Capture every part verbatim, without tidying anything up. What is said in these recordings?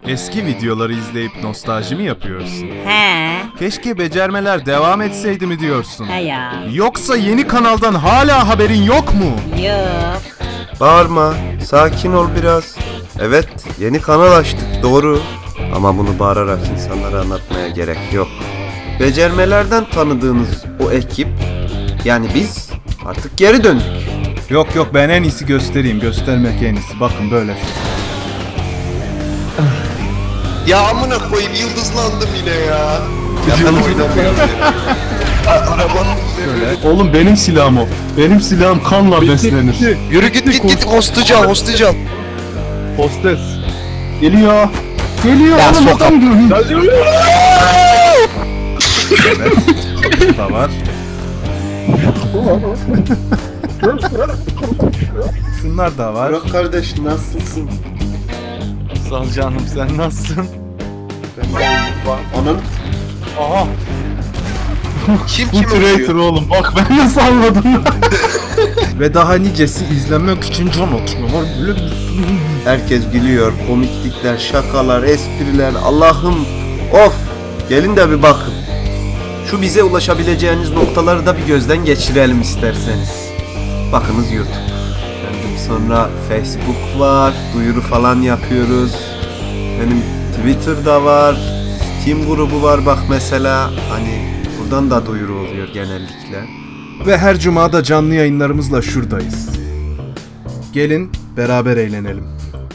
Eski videoları izleyip nostalji mi yapıyorsun? He. Keşke becermeler devam etseydi mi diyorsun? He ya. Yoksa yeni kanaldan hala haberin yok mu? Yok. Bağırma, sakin ol biraz. Evet, yeni kanal açtık, doğru. Ama bunu bağırarak insanlara anlatmaya gerek yok. Becermelerden tanıdığınız o ekip, yani biz artık geri döndük. Yok yok, ben en iyisi göstereyim. Göstermek en iyisi. Bakın böyle. Ya amına koyayım, yıldızlandım yine ya. Ya ben oynamıyorum. Şöyle. Oğlum benim silahım o. Benim silahım kanla beslenir. Yürü git git git, hostlayacağım hostlayacağım. Hostes. Geliyor. Geliyor. Ya oğlum, sokak. bakalım. Evet. Da var. Şunlar da var. Burak kardeş, nasılsın? Sağ ol canım, sen nasılsın? Ben de ananı... Aha. Kim Bu kim traitor öldürüyor? oğlum. Bak ben de salladım. Ve daha nicesi izlenmek için can atıyorlar. Böyle Herkes gülüyor, komiklikler, şakalar, espriler, Allah'ım, of! Gelin de bir bakın. Şu bize ulaşabileceğiniz noktaları da bir gözden geçirelim isterseniz. Bakınız YouTube. Efendim, sonra Facebook var, duyuru falan yapıyoruz. Benim Twitter'da var, Steam grubu var bak mesela. Hani buradan da duyuru oluyor genellikle. Ve her cuma da canlı yayınlarımızla şuradayız. Gelin beraber eğlenelim.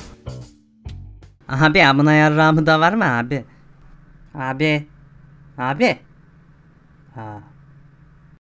Abi amına yarrağımı da var mı abi? Abi. Abi. Ha.